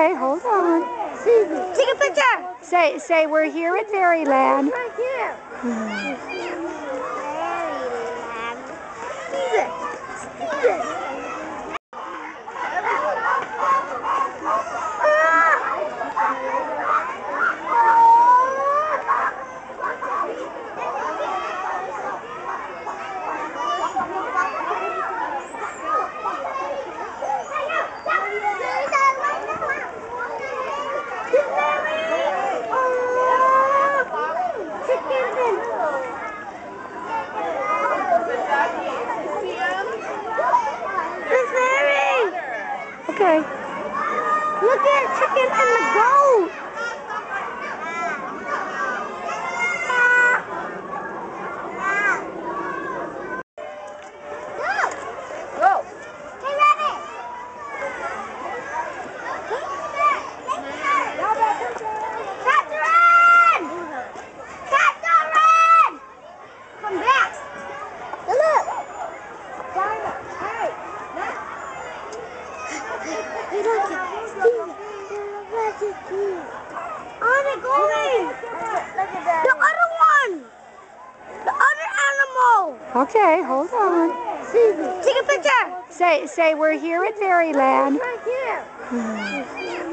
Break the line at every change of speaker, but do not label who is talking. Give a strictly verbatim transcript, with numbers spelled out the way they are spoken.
Okay, hold on.
Take a picture.
Say, say we're here at Fairyland.
Right here.
Hmm.
Fairyland. Steven. Steven.
Okay.
Look at chicken and the goat. Go. Hey, Rabbit. Catherine! Catherine! Come back. Look. Hey. Hey, look. On it going! Look at that. The other one! The other animal!
Okay, hold on.
Take a picture!
Say, say we're here at Fairyland.
Right here.
Hmm.